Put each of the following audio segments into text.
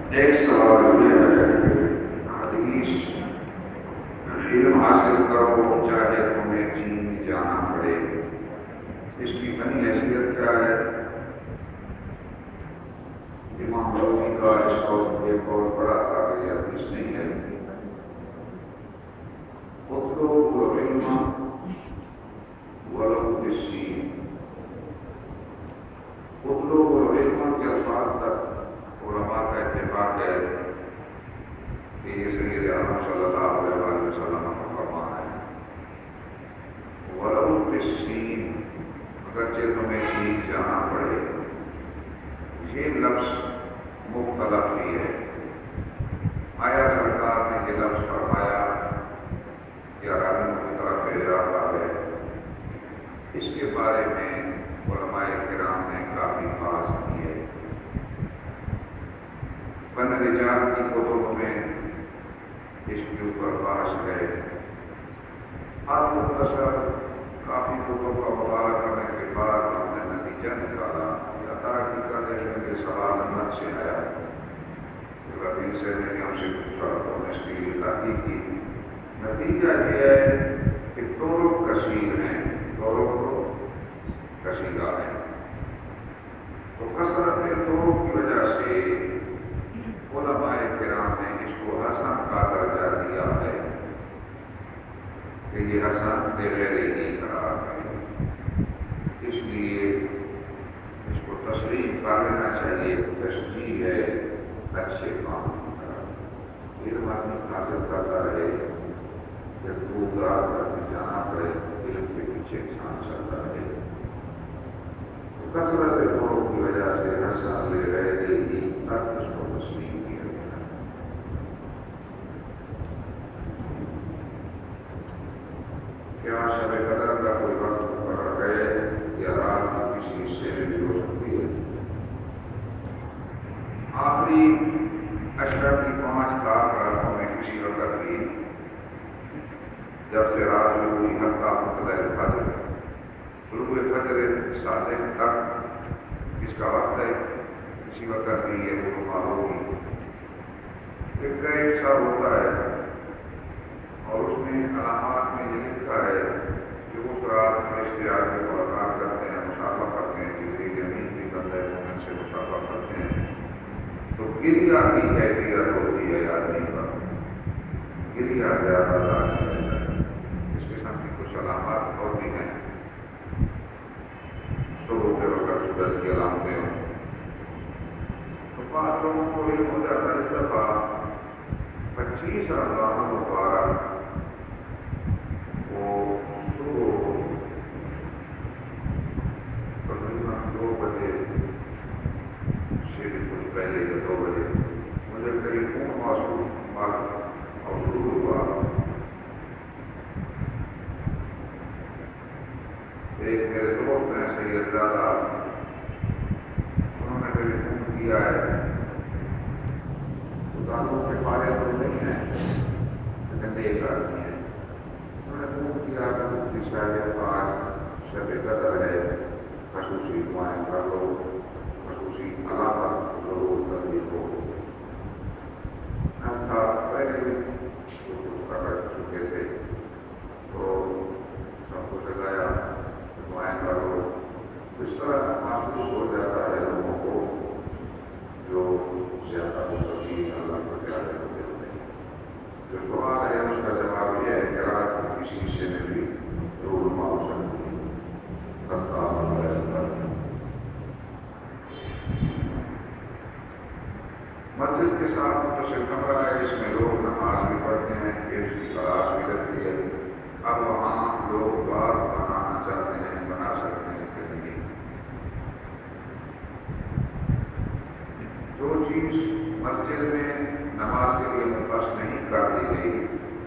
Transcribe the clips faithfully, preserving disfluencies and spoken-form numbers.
ایک سوال یہ ہے حدیث علم حاصل کرو چاہے تمہیں چین جانا پڑے، اس کی فنی حیثیت کیا ہے؟ امام بغوی کا اس کو ایک اور بڑا تھا کہ یہ حدیث نہیں ہے۔ اطلب العلم ولو بالسین، اطلب العلم کے الفاظ تک علماء کا اتفاق ہے کہ یہ سید اعظم صلی اللہ علیہ وسلم کا فرمان ہے۔ ولو بالسین، اگرچہ تمہیں چین جانا پڑے، یہ لفظ مختلف ہی ہے۔ آیا سرکار نے یہ لفظ فرمایا یا راویوں کی طرف اشارہ ہے؟ اس کے بارے میں علماء کرام نے کافی بحث کی ہے۔ فن رجال کی کتب میں اس کے اوپر بحث ہے۔ آپ مختصر کافی کتب کا مطالعہ کرنے کے بعد ہم نے نتیجہ نکالا یا ترقی کرنے کے سوال مت سے آیا۔ ربی سے نے ہم سے پوچھا تو نے اس کے لیے تحقیق کی۔ نتیجہ یہ ہے کہ طرق کثیر ہیں، طرق کثیرہ ہیں، تو کثرت طرق کی وجہ سے علماء کرام نے اس کو حسن کا درجہ دیا ہے کہ یہ حسن بغیر ہی قرار ہے۔ اس لیے اس کو تسلیم کر لینا چاہیے، تشجیع ہے اچھے کام کا۔ علم آدمی حاصل کرتا رہے، جب دور دراز تک بھی جانا پڑے، علم کے پیچھے انسان چلتا رہے، تو کثرت طرق کی وجہ سے حسن لے رہے گی تک اس کو تسلیم کیا گیا۔ کیا شب قدر کا کوئی وقت مقرر ہے یا رات کی کسی حصے میں بھی ہو سکتی ہے؟ آخری اشرف کی پانچ تاک راتوں میں کسی وقت بھی، جب سے رات شروع ہوئی حتیٰ مطلع الفجر، طلوع فجر صادق تک اس کا وقت ہے، کسی وقت بھی یہ رونما ہوگی۔ ایک غیب سا ہوتا ہے اور اس میں علامات میں یہ لکھا ہے کہ اس رات فرشتے آ کے ملاقات کرتے ہیں، مشافہ کرتے ہیں، جبریل امین بھی بندہ مومن سے مشافہ کرتے ہیں، تو گریہ کی کیفیت ہوتی ہے آدمی پر، گریہ زیادہ ظاہر ہے۔ اس قسم کی کچھ علامات اور بھی ہیں۔ صبح کے وقت سورج کی علامتیں ہوں تو بعض لوگوں کو علم ہو جاتا ہے اس دفعہ پچیس رمضان مبارک وہ صبح تقریباً دو بجے سے بھی کچھ پہلے یا دو بجے مجھے ٹیلی فون محسوس اور شروع ہوا۔ ایک میرے دوست نے سید دادا، انہوں نے ٹیلی فون کیا ہے، دانوں کے فارغ تو نہیں ہیں لیکن ایک آدمی ہے، انہوں نے فون کیا کہ مفتی صاحب آج شب قدر ہے، خصوصی دعائیں کر لو، خصوصی علامت ضرور کر دیکھو۔ ہم تھا پہلے بھی جو کچھ کر چکے تھے تو سب کو جگایا، دعائیں کرو۔ اس طرح محسوس ہو جاتا ہے لوگوں کو جو زیادہ متقی اللہ کو پیارے ہوتے ہیں۔ جو سوال ہے اس کا جواب یہ ہے کہ رات کو کسی حصے میں بھی رونما ہو سکتی ہے۔ مسجد کے ساتھ متصل کمرہ ہے، اس میں لوگ نماز بھی پڑھتے ہیں، پھر اس کی کلاس بھی رہتی ہے۔ اب وہاں لوگ بات بنانا چاہتے ہیں، بنا سکتے ہیں کہ نہیں؟ جو چیز مسجد میں نماز کے لیے مختص نہیں کر دی گئی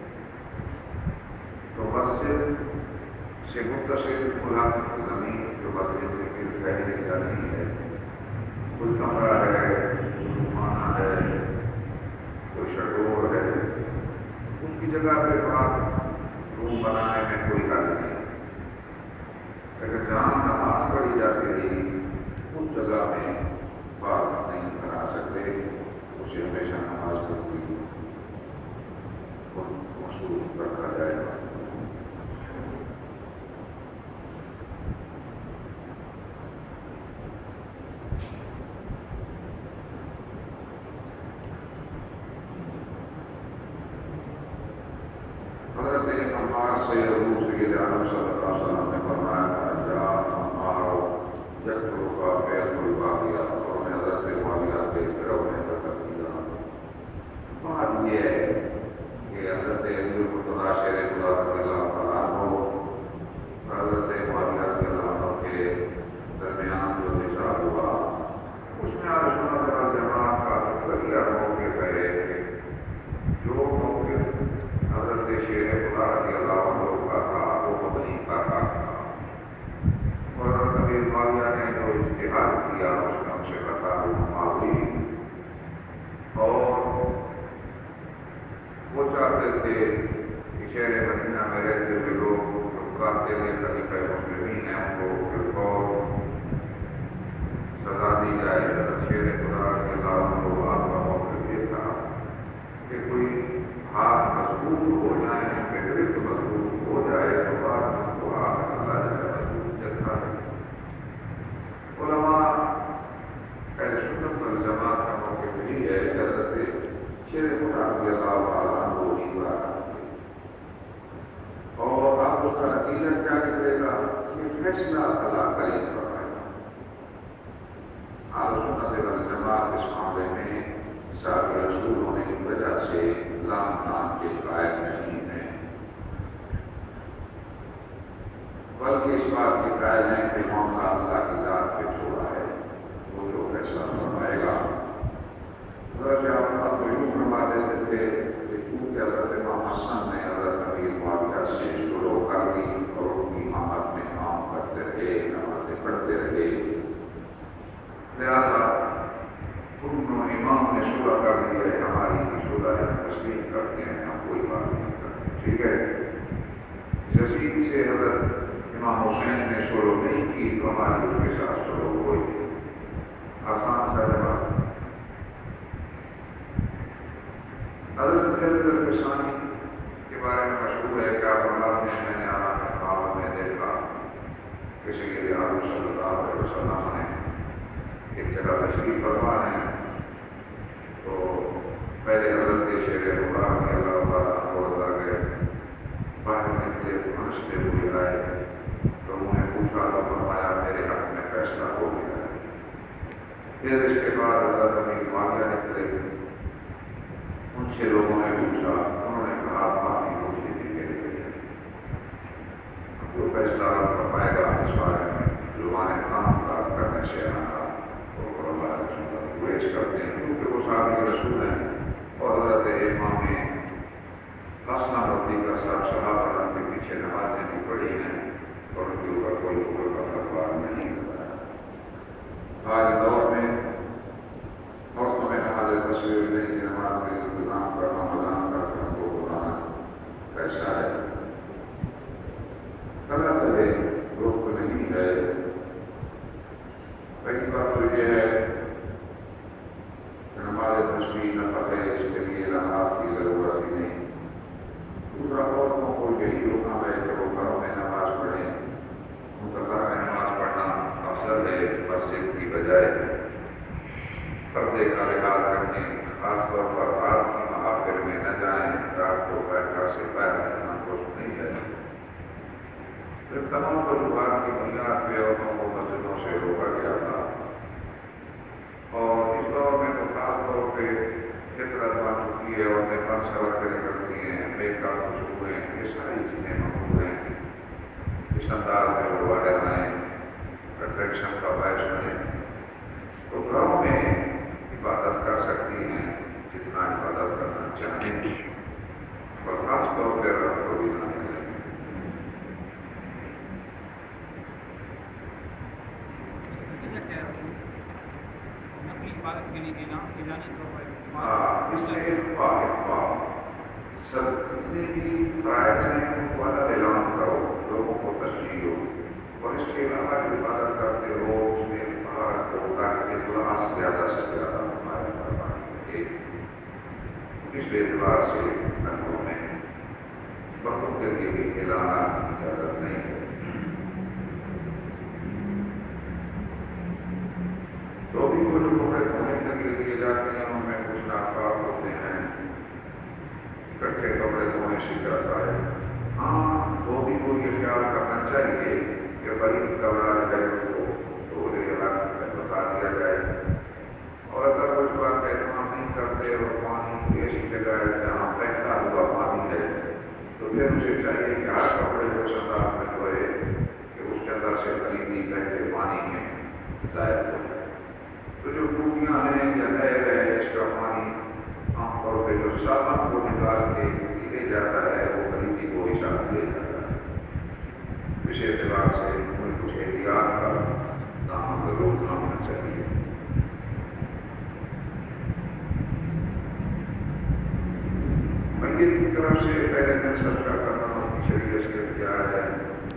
تو مسجد سے متصل ملحق زمین جو مسجد کے گرد پھیلی جاتی ہے، کوئی کمرہ ہے، کوئی خانہ ہے، کوئی شٹور ہے، اس کی جگہ پہ بات روم بنانے میں کوئی حل نہیں۔ اگر جہاں نماز پڑھی جاتی رہی اس جگہ میں بات نہیں بنا سکتے، اسے ہمیں سے حضور سید عالم صلی اللہ علیہ وسلم نے فرمایا تھا یا ہمارو یکتر کا فیض الباقیات، اور میں حضرت والیات کے گرو میں ذکر کیا۔ بات یہ ہے کہ حضرت علی مرتضیٰ شیر خدا رضی اللہ تعالیٰ عنہ اور حضرت والیات رضی اللہ عنہ کے درمیان جو نشاط ہوا، اس میں اہل سنت والجماعت کا لگیا موقف ہے کہ جو موقف حضرت شیر خدا رضی اللہ عنہ کا تھا وہ مبنی کا تھا، اور نبی والیہ نے جو اجتہاد کیا اس میں ان سے خطا معافی، اور وہ چاہتے تھے کہ شہر مدینہ میں رہتے ہوئے لوگ جو کہتے ہیں خلیفہ مسلمین ہیں ان کو بالفور سزا دی جائے۔ حضرت شیر خدا رضی اللہ عنہ آپ کا موقف یہ تھا کہ کوئی ہاتھ مضبوط ہو جائے، ان کے گرفت مضبوط ہو جائے تو بعد میں ان کو ہاتھ اللہ جائے مضبوط چلتا ہے۔ علماء اہل سنت والجماعت کا موقف یہی ہے کہ حضرت شیر خدا رضی اللہ تعالیٰ عنہ ہی بات ہے، اور آپ اس کا نتیجہ کیا نکلے گا؟ یہ فیصلہ اللہ کریم فرمائے گا۔ اہل سنت والجماعت اس معاملے میں صاحب رسول ہونے کی وجہ سے لام نام کے قائل نہیں ہیں، بلکہ اس بات کے قائل ہیں کہ معاملہ اللہ کی ذات پہ چھوڑا ہے، وہ جو فیصلہ فرمائے گا۔ حضرت آپ کو یوں فرما دیتے تھے کہ چونکہ حضرت امام حسن نے حضرت نبی معاویہ سے شروع کر دی اور ان کی امامت میں کام کرتے رہے، نمازیں پڑھتے رہے، لہذا انہوں امام نے شروع کر دیا ہے، ہماری شروع ہے تسلیم کرتے ہیں، ہم کوئی بات نہیں کرتے، ٹھیک ہے۔ یزید سے حضرت امام حسین نے شروع نہیں کی تو ہماری اس کے ساتھ شروع ہوئی، آسان سا جواب۔ حضرت مجدد الفسانی کے بارے میں مشہور ہے کہ آپ فرماتے ہیں میں نے آرام خواب میں دیکھا کہ سید عالم صلی اللہ علیہ وسلم نے ایک جگہ تشریف فرما ہے، تو پہلے حضرت شیر خدا رضی اللہ تعالیٰ عنہ اندر گئے، باہر نکلے ہنستے ہوئے آئے تو انہوں نے پوچھا تو فرمایا میرے حق میں فیصلہ ہو گیا ہے۔ پھر اس کے بعد حضرت امیر والیہ نکلے، ان سے لوگوں نے پوچھا، انہوں نے کہا معافی مجھے دی گئی ہے، جو فیصلہ فرمائے گا اس بارے میں زبان کام بات کرنے سے آنا تو اللہ رسول گریز کرتے ہیں، کیونکہ وہ صاحب رسول ہیں، اور حضرت امام حسن رضی کا صاحب صحابہ کے پیچھے نمازیں بھی پڑھی ہیں اور ان کے اوپر کوئی کفر کا فتویٰ نہیں ہوتا۔ آج دور میں عورتوں میں نماز تصویر نہیں کی نماز میں انتظام کرنا مدان کرنا کو بلانا کیسا ہے؟ غلط ہے، دوست نہیں ہے۔ پہلی بات تو یہ ہے کہ نماز تصویر نفع ہے، اس کے لیے اعلانات کی ضرورت ہی نہیں۔ دوسرا عورتوں کو یہی روکنا ہے کہ وہ گھروں میں نماز پڑھیں، ان کا گھر میں نماز پڑھنا افضل ہے مسجد کی بجائے۔ پردے کا لحاظ رکھیں، خاص طور پر رات کی محافل میں نہ جائیں، رات کو بیٹھا سے پیر رکھنا درست نہیں ہے۔ پھر تمام وجوہات کی بنیاد پہ عورتوں کو مسجدوں سے روکا گیا تھا، اور اس دور میں تو خاص طور پہ فطرت بن چکی ہے، عورتیں بن سور کے نکلتی ہیں، میک اپ خوشبوئیں، یہ ساری چیزیں مقبول ہیں، اس انداز میں وہ باہر آئیں، اٹریکشن کا باعث بنے، تو گھروں میں عبادت کر سکتی ہیں جتنا عبادت کرنا چاہیں، اور خاص طور پہ رب کو بھی نہ ملیں۔ ہاں، اس میں اتفاق اتفاق سب جتنے بھی فرائض ہیں ان کو الگ اعلان کرو، لوگوں کو تشجیع ہو، اور اس کے علاوہ جو عبادت کرتے ہو اس میں اتفاق ہوتا ہے کہ اخلاص زیادہ سے زیادہ ہمارے قربانی ہے۔ اس اعتبار سے گھروں میں وقت کے لیے بھی اعلانات کی اجازت نہیں ہے۔ تو بھی وہ جو کپڑے دھونے کے لیے دیے جاتے ہیں ان میں کچھ ناپاک ہوتے ہیں، اکٹھے کپڑے دھونے سے کیا سارے ہاں چاہیے کہ بڑی کمرہ ہے اس کو تھوڑے علاقے میں بتا دیا جائے، اور اگر کچھ بات اہتمام نہیں کرتے اور پانی ایسی جگہ ہے جہاں بہتا ہوا پانی ہے تو پھر اسے چاہیے کہ ہر کپڑے کو صنداق میں دھوئے کہ اس جگہ سے کلیدی بہتے پانی میں ضائع ہو جائے۔ تو جو ٹوٹیاں ہیں یا نہر ہے اس کا پانی عام طور پہ جو صابن کو نکال کے لے جاتا ہے وہ کلیدی کو ہی ساتھ لے جاتا ہے۔ اس اعتبار سے ہمیں کچھ احتیاط کا کام ضرور ہونا چاہیے۔ میت کی طرف سے پہلے دن صدقہ کرنا اس کی شریعت سے اختیار ہے۔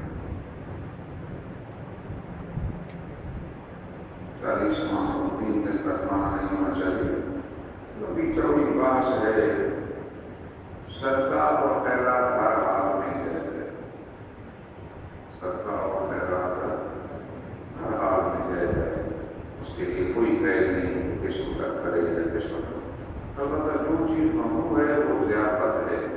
چالیس ماہ کو تین دن کرنا نہیں ہونا چاہیے۔ لمبی چوڑی بحث ہے، صدقہ اور خیرات ہر حال میں جائز ہے۔ صدقہ اور خیرات ہر حال میں جائز ہے، اس کے لیے کوئی قید نہیں کس وقت کرے یا کس وقت۔ البتہ جو چیز ممنوع ہے وہ ضیافت ہے۔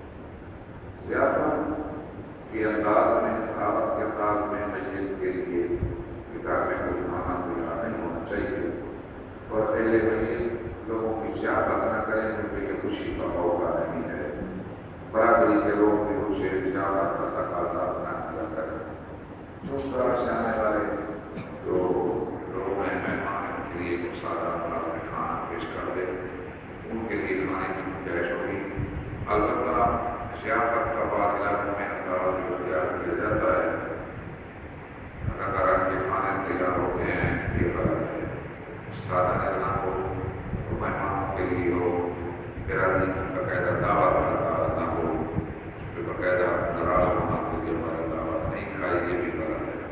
ضیافت کے انداز میں، دعوت کے انداز میں میت کے لیے کتاب میں کوئی کھانا پینا نہیں ہونا چاہیے، اور پہلے میت لوگوں کی ضیافت نہ کریں کیونکہ یہ خوشی کا موقع نہیں ہے۔ برادری کے لوگ بھی اسے ضیافت کا تقاضا نہ کیا کریں۔ جو طرح سے آنے والے جو لوگ ہیں مہمان ان کے لیے کچھ سادہ کھانا پیش کر دے، ان کے لیے کھانے کی گنجائش ہوگی۔ البتہ ضیافت کا بعض علاقوں میں انداز جو اختیار کیا جاتا ہے، طرح طرح کے کھانے تیار ہوتے ہیں، یہ غلط ہے۔ سادہ نظام ہو تو مہمانوں کے لیے ہو، برادری کی باقاعدہ دعوت کا انداز نہ ہو، اس پہ باقاعدہ ناراض ہونا کے لیے ہماری دعوت نہیں کھائی، یہ بھی غلط ہے۔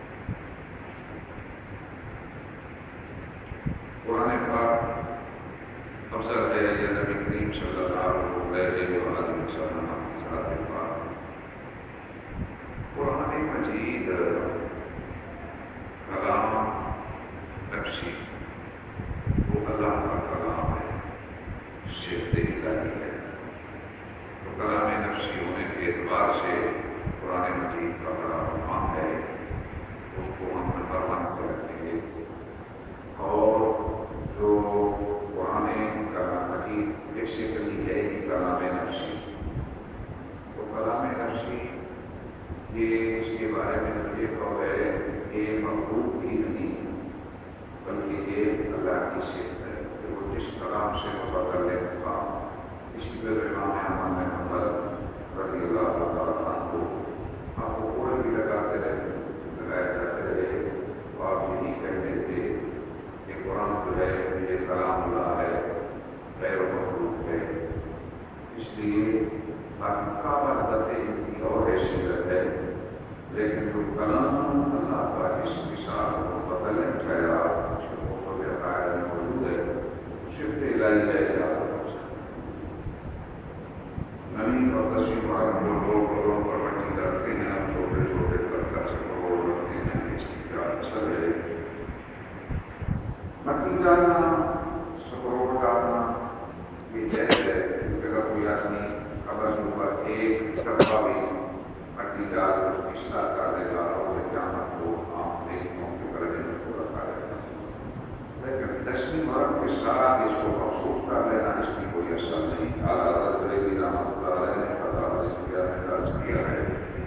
قرآن پاک افضل ہے یا نبی کریم صلی اللہ علیہ وآلہ وسلم کی ذات پاک۔ قرآن مجید کلام نفسی، وہ اللہ کا کلام ہے، صفت الہی ہے۔ تو کلام نفسی ہونے کے اعتبار سے قرآن مجید کا بڑا مقام ہے، اس کو ہم نمبر ون پر رکھیں گے۔ اور جو قرآن کلام مجید بیسیکلی ہے ہی کلام نفسی، تو کلام نفسی یہ اس کے بارے میں یہ قول ہے کہ مخلوق بھی نہیں بلکہ یہ اللہ کی صفت ہے کہ وہ جس کلام سے متعلق تھا۔ اس کی وجہ امام احمد بن حنبل رضی اللہ تعالیٰ عنہ کو آپ کو کوئی بھی لگاتے رہے لگائے جاتے رہے تو آپ یہی کہتے تھے کہ قرآن جو ہے یہ کلام اللہ ہے، غیر مخلوق ہے۔ اس لیے باقی کعبہ حضرت ان کی اور حیثیت ہے، لیکن جو کلام اللہ کا جس کے ساتھ متعلق ٹھہرا اس کے مطلب عقائد میں موجود ہے، وہ صفت الہی ہے۔ نئی اور دسویں بار جو لوگ گھروں پر مٹی ڈالتے ہیں اور چھوٹے چھوٹے پتھر سے کروڑ رکھتے ہیں، اس کی کیا اثر ہے؟ مٹی ڈالنا، سکروڑ ڈالنا یہ جائز ہے، کیونکہ اگر کوئی آدمی قبر کے اوپر ایک ڈبہ بھی مٹی ڈال کر اس کی اصلاح کر دے گا اور قیامت کو عام نیکیوں کے درجے میں اس کو رکھا جائے گا۔ لیکن دسویں مرد کے ساتھ اس کو مخصوص کر لینا اس کی کوئی اثر نہیں۔ اعلیٰ حضرت بریلوی رحمۃ اللہ علیہ نے فتح رضویہ میں درج کیا ہے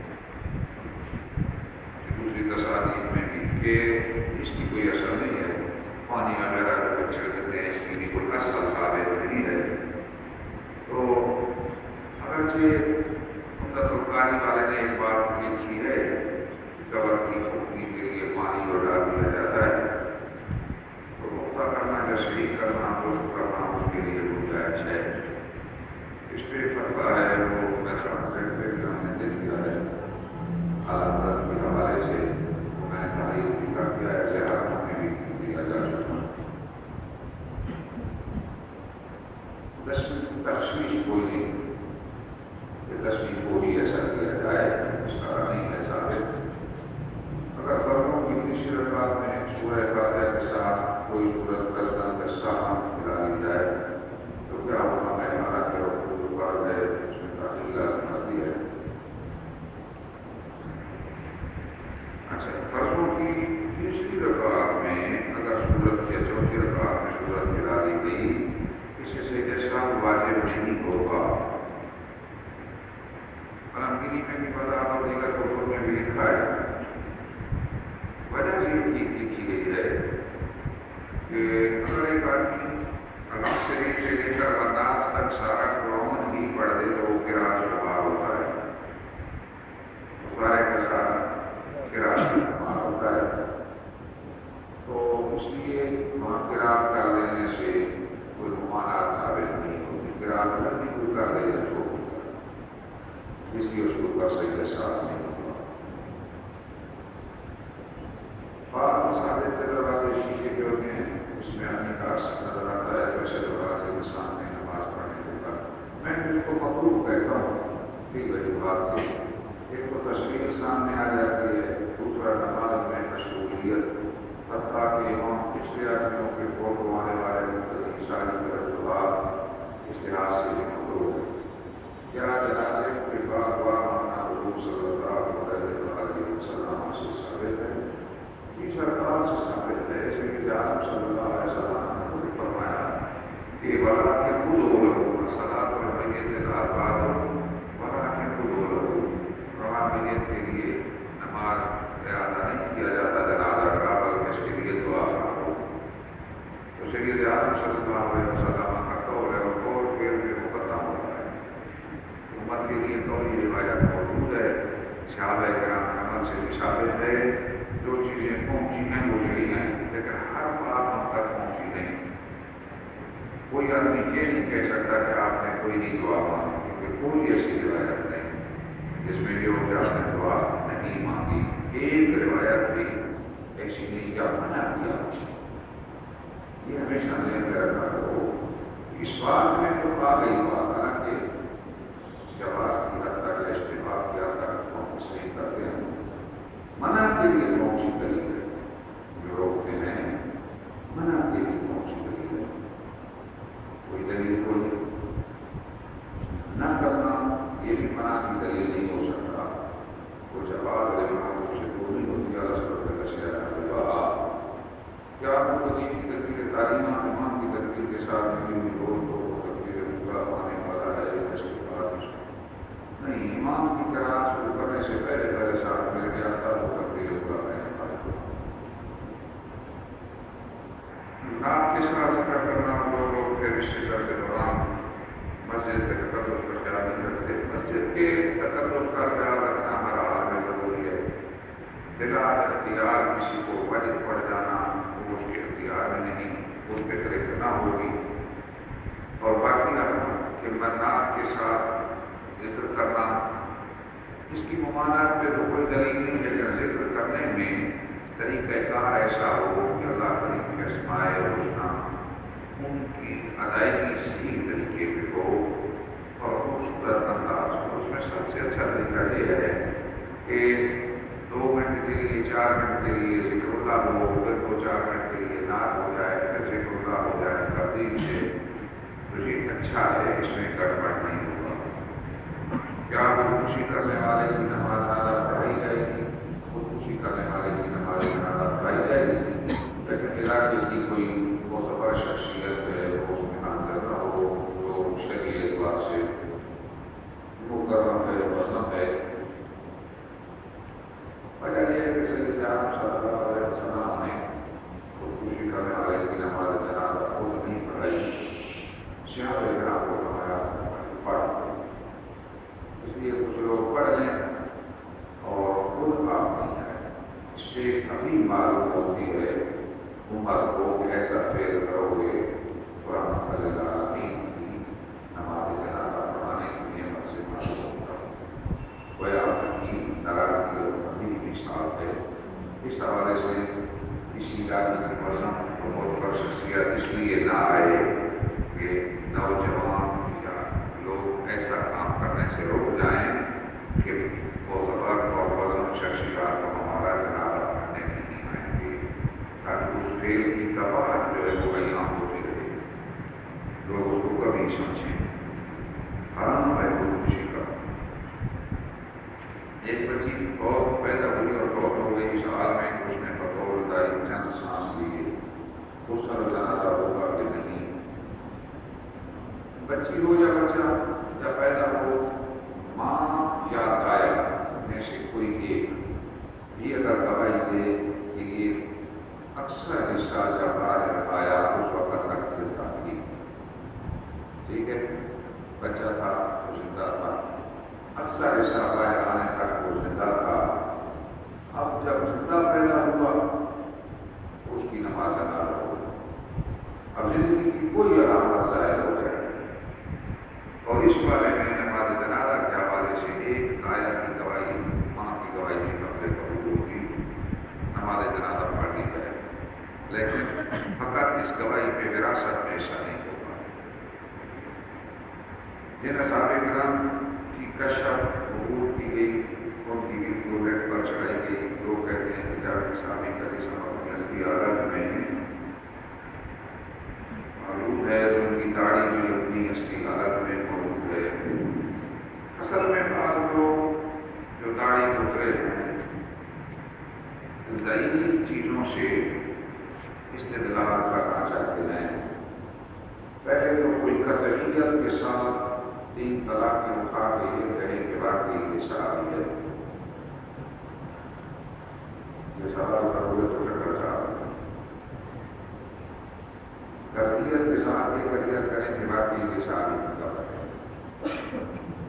دوسری تصانیف میں بھی کہ اس کی کوئی اثر نہیں ہے۔ پانی وغیرہ جو بچے دیتے ہیں اس کی بھی کوئی اصل ثابت نہیں ہے۔ تو اگرچہ عمدۃ القاری والے نے ایک بات لکھی ہے، قبر کی خوبی کے لیے پانی جو ڈال دیا جاتا ہے تو نقطہ کرنا یا صحیح کرنا، درست کرنا اس کے لیے گنجائش ہے۔ اس پہ فتویٰ ہے وہ میرے خیال سے ہم نے دے دیا ہے اعلیٰ حضرت کے حوالے سے، میں نے تحریر بھی کر دیا ہے، زیارتوں میں بھی دیا جا چکا۔ دسویں تخصیص کوئی نہیں کہ دسویں کو ہی ایسا کیا جائے، اس طرح نہیں ہے ثابت۔ اگر فرقوں کی تیسری رکعت میں سورہ فاتحہ کے ساتھ کوئی سورت قصداً قصہ ملا لی جائے تو کیا ہونا ہے؟ حالانکہ وہ جو فرض ہے اس میں تاخیر لازم آتی ہے۔ سے سجدہ سہو واجب نہیں ہوگا۔ علمگیری میں بھی وضاحت اور دیگر کتب میں بھی لکھا ہے۔ وجہ یہ لکھی گئی ہے کہ اگر ایک آدمی علم شریف سے لے کر بنداز تک سارا قرآن ہی پڑھ دے تو وہ قرأت شمار ہوتا ہے، سارے کا سارا قرأت سے شمار ہوتا ہے۔ تو اس لیے وہاں قرأت کر دینے سے کوئی ممانعت ثابت نہیں ہوتی، قرأت کرنی کوئی کر دے یا چھوڑ دیتا ہے، اس لیے اس کو کا سجدہ ساتھ نہیں ہوگا۔ بعض ثابت دروازے شیشے کے ہوتے ہیں، اس میں آدمی کا نظر آتا ہے، ویسے دروازے کے سامنے نماز پڑھنے کے بعد میں اس کو مقروب کہتا ہوں ٹھیک ہے بات سے۔ ایک تو تصویر سامنے آ جاتی ہے، دوسرا نماز میں مشغولیت، حتیٰ کہ امام پچھلے آدمیوں کے فوٹو آنے والے مختلف ساری توجہات اس لحاظ سے بھی مقروب ہے۔ کیا جنازے کے بعد وہاں حضور صلی اللہ علیہ وسلم سے ثابت ہے؟ جی سرکار سے ثابت ہے، اس لیے جناب صلی اللہ علیہ وسلم نے خود فرمایا کہ ولا کہ خود ہو لو صلاۃ المیت الاربعہ ولا کہ خود ہو لو، میت کے لیے نماز اعادہ نہیں کیا جاتا جنازہ کا، بلکہ اس کے لیے دعا کرو۔ تو سید عالم صلی اللہ علیہ وسلم کا قول ہے اور قول فعل میں مقدم ہوتا ہے۔ امت کے لیے قولی روایت موجود ہے، صحابہ کرام کے عمل سے بھی ثابت ہے، جو چیزیں پہنچی ہیں وہ یہی ہیں، لیکن ہر بات ہم تک پہنچی نہیں۔ کوئی آدمی یہ نہیں کہہ سکتا کہ آپ نے کوئی نہیں دعا مانگی، کیونکہ کوئی ایسی روایت نہیں جس میں یہ ہو کہ آپ نے دعا نہیں مانگی۔ ایک روایت بھی ایسی نہیں کیا منع کیا، یہ ہمیشہ ذہن میں رکھنا کرو۔ اس بات میں تو آ گئی بات حالانکہ جواز کی حد تک استعمال کیا تھا، اس کو ہم صحیح کرتے ہیں۔ منع کے لیے کون سی دلیل ہے جو روکتے ہیں؟ منع کے لیے کون سی دلیل ہے؟ کوئی دلیل کوئی نہ کرنا یہ بھی منع کی دلیل نہیں ہو سکتا۔ وہ جواب علماء سے پوری ہوتی ہے رسول اللہ صلی اللہ علیہ وسلم۔ کیا آپ کو دین کی تکبیر تعلیمات امام کی تکبیر کے ساتھ ملی ہوئی لوگ کو تکبیر اولا آنے والا ہے اس کے بعد نہیں؟ امام کی قرأت شروع کرنے سے پہلے پہلے ساتھ مل گیا تھا وہ تکبیر اولا میں آپ کے ساتھ ذکر کرنا جو لوگ پھر اس ذکر کے دوران مسجد کے تقدس کا خیال نہیں رکھتے، مسجد کے تقدس کا خیال رکھنا ہر حال میں ضروری ہے۔ بلا اختیار کسی کو واجب پڑ جانا وہ اس کے اختیار میں نہیں، اس کے طریقے نہ ہوگی۔ اور باقی رکھنا کہ منات کے ساتھ ذکر کرنا اس کی ممانعت پہ تو کوئی دلیل نہیں، لیکن ذکر کرنے میں طریقہ کار ایسا ہو کہ اللہ کریم کے اسماء الحسنی ان کی ادائیگی صحیح طریقے پہ ہو اور خوبصورت انداز ہو۔ اس میں سب سے اچھا طریقہ یہ ہے کہ دو منٹ کے لیے چار منٹ کے لیے ذکر اللہ ہو، پھر دو چار منٹ کے لیے نعت ہو جائے، پھر ذکر اللہ ہو جائے ترتیب سے، تو یہ اچھا ہے، اس میں گڑبڑ نہیں ہوگا۔ کیا خودکشی کرنے والے کی نماز نادا پڑھائی جائے گی؟ خودکشی کرنے والے کی نماز نادا پڑھائی جائے گی، لیکن علاقے کی کوئی معتبر شخصیت ہے وہ اس میں حاضر نہ ہو، جو شرعی اعتبار سے مکرم ہے، مذہب ہے۔ وجہ یہ ہے کہ سید عالم صلی اللہ علیہ وسلم نے خودکشی کرنے والے کی نماز جنازہ خود نہیں پڑھائی، صحابہ کرام کو فرمایا پڑھ، اس لیے کچھ لوگ پڑھ لیں اور خود آپ نہیں جائیں۔ اس سے ابھی معلوم ہوتی ہے امت کو کہ ایسا فعل کرو گے تو رحمت للعالمین کی نماز جنازہ پڑھانے کی نعمت سے معلوم ہوگا۔ وہ آپ کی ناراضگی اور ابھی مثال ہے۔ اس حوالے سے کسی علاقے کی مذہب اور معتبر شخصیت اس لیے نہ آئے کہ نوجوان یا لوگ ایسا کام کرنے سے رک جائیں کہ معتبر اور مذہب شخصیات کو ہمارا جنازہ پڑھنے نہیں آئیں گے، تاکہ اس فعل کی قباحت جو ہے وہ بیان ہوتی رہے، لوگ اس کو کبھی سمجھیں۔ حرام ہے خودکشی کا۔ ایک بچی فوت پیدا ہوئی اور فوت ہو گئی، اس حال میں اس نے بطور دائی چند سانس لیے، اس کا جنازہ ہوگا کہ نہیں؟ بچی ہو یا بچہ یا پیدا ہو، ماں یا دایا میں سے کوئی ایک بھی اگر گواہی دے کہ یہ اکثر حصہ جب باہر آیا اس وقت تک زندہ تھی، ٹھیک ہے، بچہ تھا وہ زندہ تھا، اکثر حصہ باہر آنے تک وہ زندہ تھا، اب جب زندہ پیدا ہوا اس کی نماز ادا ہو، اب زندگی کی کوئی علامت ظاہر ہو جائے، اور اس بارے میں نماز جنازہ کے حوالے سے ایک آیا کی گواہی، ماں کی گواہی کی قبل قبول ہوگی، نماز جنازہ پڑھ لی جائے، لیکن فقط اس گواہی پہ وراثت میں حصہ نہیں ہوگا۔ جن اصحاب کرام کی کشف عبور کی گئی، ان کی ویڈیو نیٹ پر چڑھائی گئی، لوگ کہتے ہیں کہ جب صحابی کا جسم اپنی اصلی حالت میں موجود ہے تو ان کی داڑھی بھی اپنی اصلی حالت میں موجود ہے۔ اصل میں بعض لوگ جو داڑھی گزرے ہیں ضعیف چیزوں سے استدلال کرنا چاہتے ہیں۔ پہلے تو کوئی قطعیت کے ساتھ تین طلاق کے مقابلے یہ کہیں کہ واقعی یہ صحابی ہے، یہ سوال پر ہوئے تو شکر صاحب قطعیت کے ساتھ یہ قطعیت کریں کہ واقعی یہ صحابی مطلب ہے،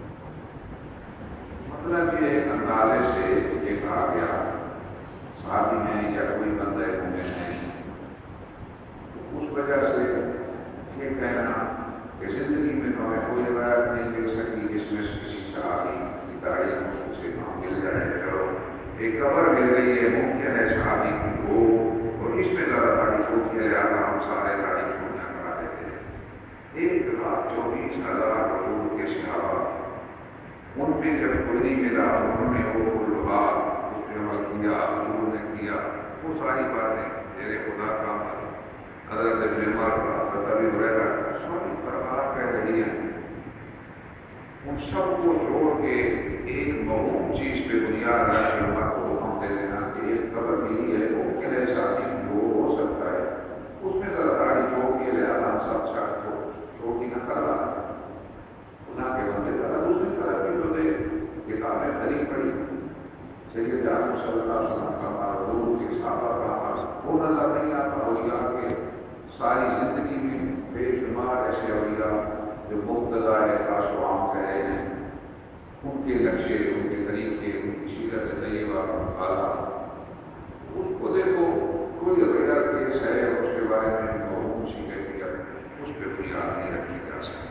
مطلب یہ اندازے سے یہ کہا گیا صحابی ہیں یا کوئی بندہ مومن ہے، تو اس وجہ سے یہ کہنا کہ زندگی میں ہمیں کوئی روایت نہیں مل سکی جس میں سے کسی صحابی کی داڑھی مشکل سے وہاں مل جائے، چلو ایک قبر مل گئی ہے، ممکن ہے صحابی کی ہو اور اس میں ذرا داڑھی چھوٹی ہے، لہٰذا ہم سارے داڑھی چھوٹیاں کرا دیتے ہیں۔ ایک لاکھ چوبیس ہزار حضور کے صحابہ، ان میں جب کوئی نہیں ملا انہوں نے وہ فلوحات اس پہ عمل کیا، حضور نے کیا، وہ ساری باتیں میرے خدا کا عمل، حضرت ابن عمر کا، حضرت ابی ہریرہ کا، ساری پرواہ کہہ رہی ہے، ان سب کو چھوڑ کے ایک موہوم چیز پہ بنیاد رکھ کے عمر کو ہم دے دینا کہ ایک قبر بھی ہے، وہ کہہ ساتھی وہ ہو سکتا ہے، اس میں ذرا داڑھی چھوڑ کے لہٰذا ہم سب ساتھ کو چھوٹی نہ کرا خدا کے بندے کا۔ دوسری طرف بھی تو دے کتابیں بھری پڑی، سید عالم صلی اللہ علیہ وسلم کا معروف کے صحابہ کا وہ نظر نہیں آتا، اولیاء کے ساری زندگی میں بے شمار ایسے اولیاء جو مقتضا ہے خاص و عام کہہ رہے ہیں، ان کے نقشے، ان کے طریقے، ان کی سیرت طیبہ اعلیٰ، اس کو دیکھو کوئی غیر کیس ہے اس کے بارے میں موضوع سی کیفیت اس پہ بنیاد نہیں رکھی جا سکتی۔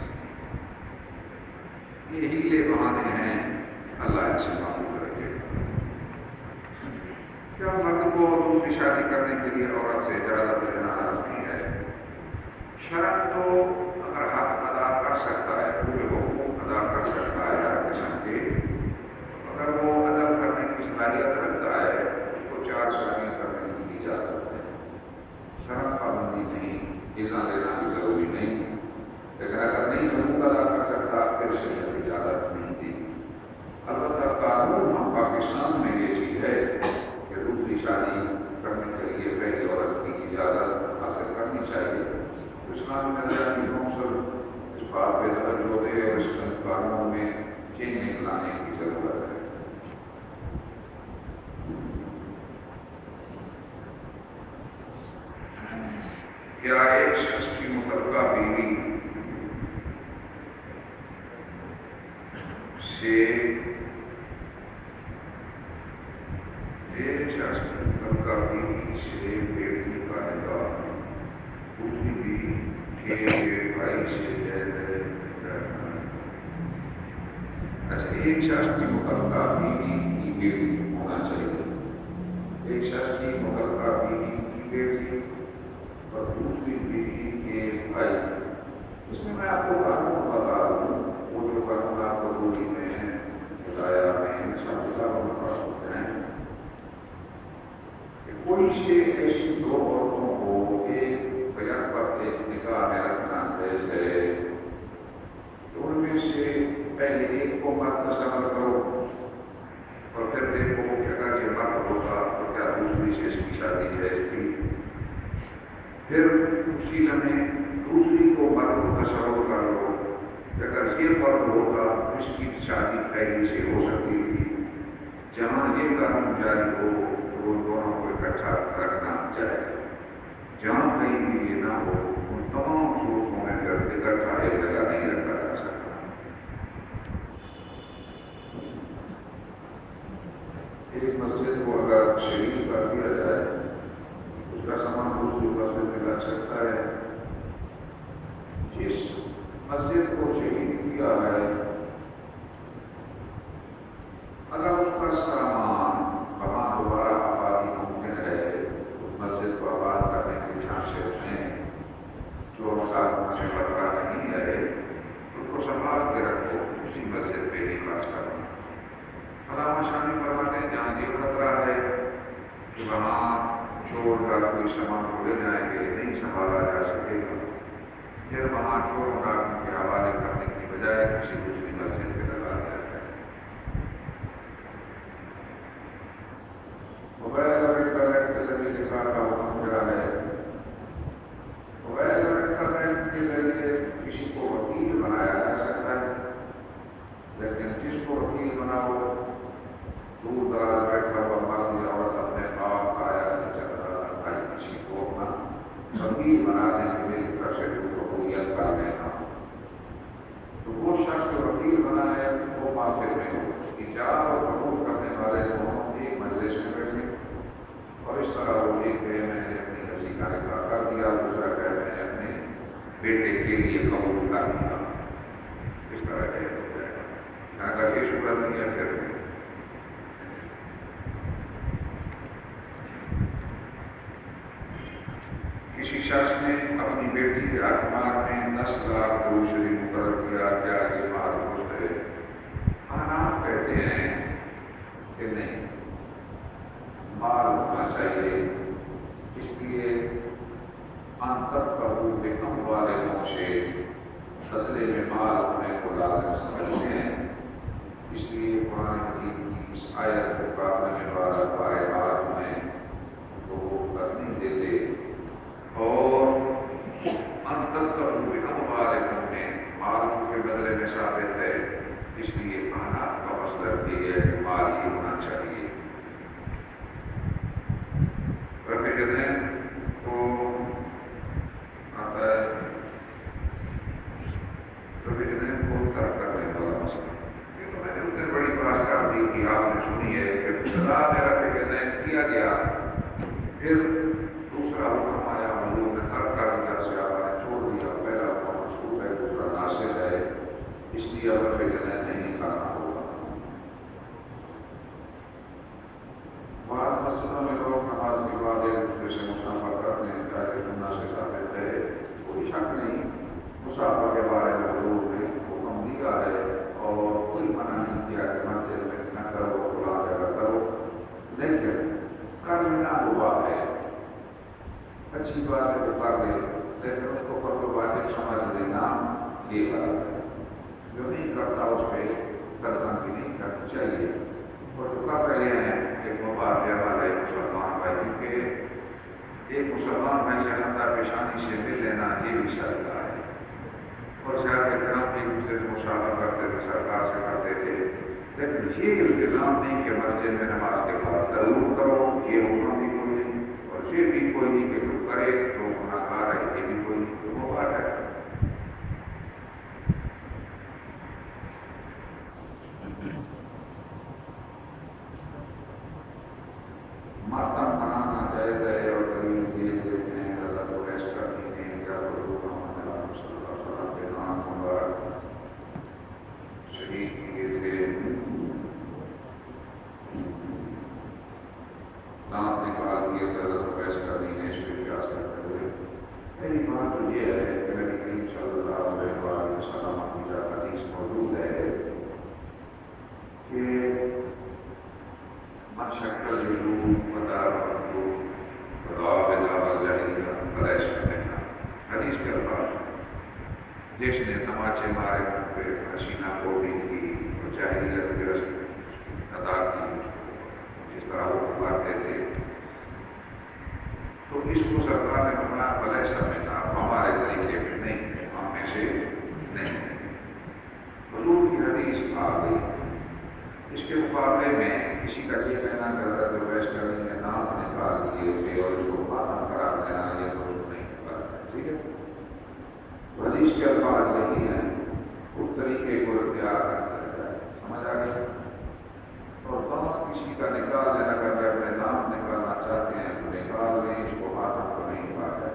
یہ ہیلے بہانے ہیں، اللہ ان سے محفوظ رکھے۔ کیا مرد کو دوسری شادی کرنے کے لیے عورت سے اجازت لینا لازمی ہے؟ شرط تو اگر حق ادا کر سکتا ہے، پورے حقوق ادا کر سکتا ہے ہر قسم کے، اگر وہ ادا کرنے کی صلاحیت رکھتا ہے اس کو چار شادیاں کرنے کی اجازت ہے، شرط پابندی نہیں، اذن لینا بھی ضروری نہیں، لیکن اگر نہیں حقوق ادا کر سکتا پھر شریعت اجازت نہیں دی۔ البتہ قانون ہم پاکستان میں یہ چیز ہے کہ دوسری شادی کرنے کے لیے پہلی عورت کی اجازت حاصل کرنی چاہیے۔ اسلام میں نظامی کونسل اس بات پہ توجہ دے اور اس قانون میں چینجنگ لانے کی ضرورت ہے۔ کیا ایک شخص کی متعلقہ بیوی سے ایک شخص کی متعلقہ بیوی سے بیٹی کا نکاح دوسری بیوی کے بھائی سے جائز ہے؟ اچھا، ایک شخص کی متعلقہ بیوی کی بیٹی ہونا چاہیے، ایک شخص کی متعلقہ بیوی کی بیٹی اور دوسری بیوی کے بھائی، اس میں میں آپ کو قانون بتا دوں، وہ جو قانون آپ کو دوسری میں ہدایہ میں سب کتابوں میں پڑھ سکتے ہیں کہ کوئی سے ایسی دو عورتوں کو ایک بیان پر ایک نکاح میں رکھنا جائز ہے، تو ان میں سے پہلے ایک کو مرد تصور کرو اور پھر دیکھو کہ اگر یہ مرد ہوگا تو کیا دوسری سے اس کی شادی جائز تھی، پھر اسی لمحے دوسری کو مرد تصور کر لو کہ اگر یہ فرض ہوگا تو اس کی شادی پہلی سے ہو سکتی تھی، جہاں یہ قانون جاری ہو تو ان دونوں کو اکٹھا رکھنا چاہے، جہاں کہیں بھی یہ نہ ہو ان تمام صورتوں میں اکٹھا ایک جگہ نہیں رکھا جا سکتا۔ ایک مسجد کو اگر شریک کر دیا جائے اس کا سامان دوسری مسجد میں لگ سکتا ہے، جس مسجد کو شریک کیا ہے اگر اس کا سامان وہاں دوبارہ آبادی ممکن ہے، اس مسجد کو آباد کرنے کے چانسز ہیں جو وہاں سے خطرہ نہیں ہے، اس کو سنبھال کے رکھو، اسی مسجد پہ ہی خرچ کرنا۔ علامہ شانی فرماتے ہیں جہاں یہ خطرہ ہے کہ وہاں چور کا کوئی سامان لے جائیں گے، نہیں سنبھالا جا سکے گا، پھر وہاں چور ڈاکوں کے حوالے کرنے کی بجائے کسی دوسری مسجد پہ لگا دیا جائے۔ موبائل اور انٹرنیٹ کے ذریعے نکاح کا حکم کیا ہے؟ موبائل اور انٹرنیٹ کے ذریعے کسی کو وکیل بنایا جا سکتا ہے، لیکن جس کو وکیل بناؤ دور دراز بیٹھا ہوا مرد یا عورت اپنے آپ آیا سے چل رہا بھائی کسی کو اپنا وکیل بنا دیں کہ میری طرف سے قبولیت کر لینا، تو وہ شخص جو وکیل بنا ہے وہ معافر میں ہو، ایجاب اور قبول کرنے والے دونوں ایک مجلس میں بیٹھے اور اس طرح وہ ایک کہ میں نے اپنی رسی کا نکاح کر دیا، دوسرا کہ میں نے اپنے بیٹے کے لیے قبول کر دیا، اس طرح کہ ہو جائے گا۔ اگر یہ شکر نہیں ہے پھر کسی شخص نے اپنی بیٹی کے اعتماد میں دس لاکھ دوسری مقرر کیا، کیا یہ مال درست ہے؟ احناف کہتے ہیں کہ نہیں، مال ہونا چاہیے، اس لیے انتر قبول کے کم والے سے بدلے میں مال ہونے کو لازم سمجھتے ہیں، اس لیے قرآن حکیم کی اس آیت کو قابل والا بارے بات میں تو وہ کر نہیں دیتے، اور انتر قبول کم والے میں مال چونکہ بدلے میں ثابت ہے، اس لیے احناف کا مسلک یہ ہے کہ مال ہی ہونا چاہیے۔ رفع یدین کو آتا ہے رفع یدین کو ترک کرنے والا مسئلہ، یہ تو میں نے اس دن بڑی بات کر دی تھی، آپ نے سنی ہے کہ ابتدا میں رفع یدین کیا گیا، پھر دوسرا حکم آیا حضور نے ترک کر دیا، صحابہ نے چھوڑ دیا، پہلا حکم مشروع ہے دوسرا ناسخ ہے، اس لیے اب رفع یدین نہیں کرنا ہوگا۔ بعض مسجدوں میں لوگ نماز کے بعد ایک دوسرے سے مصافحہ کرتے ہیں، چاہے سننا سے ثابت ہے، کوئی شک نہیں، مصافحہ کے بارے میں حضور نے حکم دیا ہے اور کوئی منع نہیں کیا کہ مسجد میں نہ کرو، کھلا جگہ کرو، لیکن کر لینا ہوا ہے، اچھی بات ہے تو کر لے، لیکن اس کو فرض واجب سمجھ لینا یہ غلط ہے، جو نہیں کرتا اس پہ گردن بھی نہیں کرنی چاہیے، اور جو کر رہے ہیں ایک مبارکہ والا ایک مسلمان بھائی، کیونکہ ایک مسلمان بھائی سے خندہ پیشانی سے مل لینا یہ بھی سرکار ہے، اور صحابہ کرام ایک دوسرے سے مشاورہ کرتے تھے، سرکار سے کرتے تھے، لیکن یہ التزام نہیں کہ مسجد میں نماز کے بعد ضرور کرو، یہ حکم بھی کوئی نہیں، اور یہ بھی کوئی نہیں کہ جو کرے تو گناہ گار ہے، یہ بھی کوئی نہیں، تو وہ بات ہے۔ ماتم بنانا جائز ہے اور قریب یہ دیکھنے ہیں اللہ کو ریس کرتی ہیں، کیا حضور محمد صلی اللہ علیہ وسلم کے نام مبارک شہید کیے تھے، دانت نکال دیے تھے، اللہ کو ریس کرتی ہیں، اس پہ قیاس کرتے ہوئے پہلی بات تو یہ ہے کہ نبی کریم صلی اللہ علیہ وسلم کی جو حدیث موجود ہے کہ من شک الوجوب ودار الوجوب وضاء بدار الجحیم فلیس منا، حدیث کے الفاظ، جس نے تماچے مارے منہ پہ حسینہ کوڑی کی اور جاہلیت کی رسم ادا کی، اس کو جس طرح وہ پکارتے تھے، تو اس کو سرکار نے فرمایا فلیس منا، ہمارے طریقے میں نہیں ہے، ہم میں سے نہیں ہے۔ حدیث کے الفاظ یہی ہیں، اس طریقے کو اختیار کرتے جائے. سمجھ آ گیا؟ اور دونوں کسی کا نکال لینا، کر کے اپنے نام نکالنا چاہتے ہیں تو نکال لیں، اس کو ہاتھوں کو نہیں پا جائے.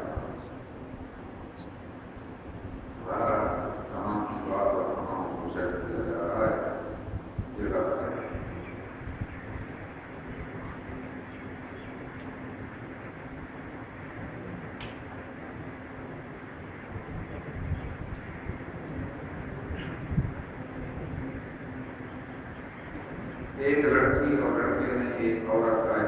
تمام کی بات اور تمام اس کو سیٹ کیا جا رہا ہے جگہ پر. ایک لڑکی اور لڑکے نے ایک عورت کا